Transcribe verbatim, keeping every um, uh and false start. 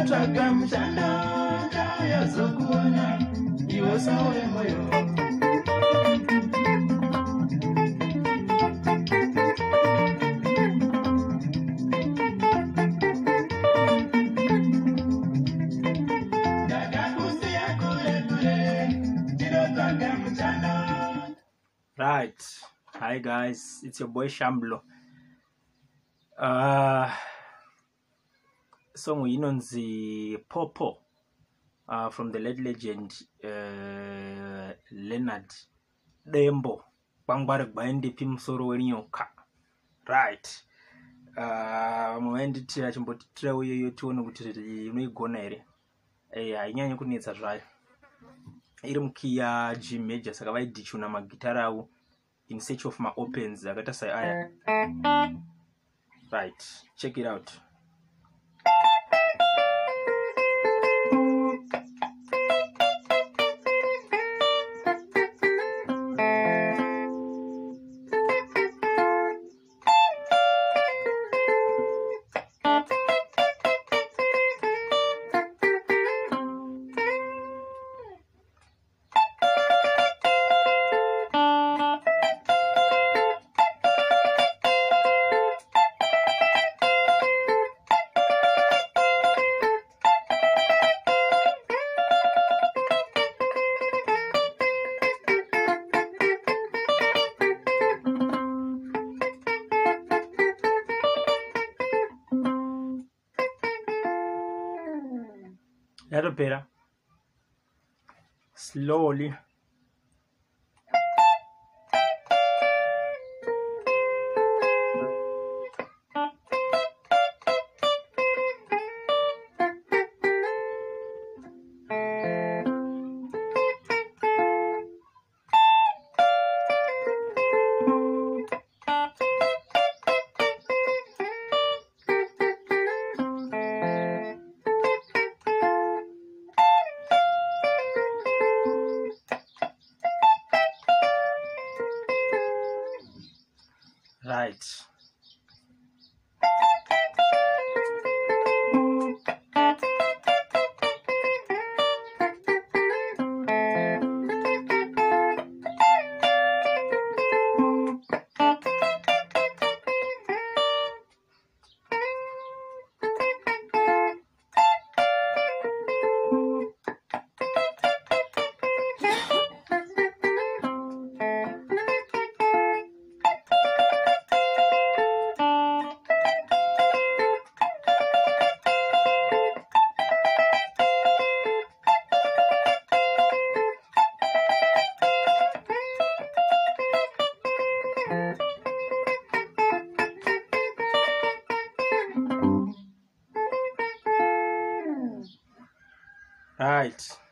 ndinotsvaga mushando chayazokuona iwe sawe moyo. Right, hi guys, it's your boy Shamblo. Uh, song inonzi Popo uh, from the late legend uh, Leonard Dembo Bangwari Gbaindi Pimsoro Wenyoka. Right. Uh, muenditira chimbotitira uyoyo tione kuti inoigona here. Eh, hainyanya kunetsa zvayo. Iri mukiya G major saka vaidichuna magitara awo in search of my opens akaita sai aya. Right, check it out. Yatopera slowly. Right. Right.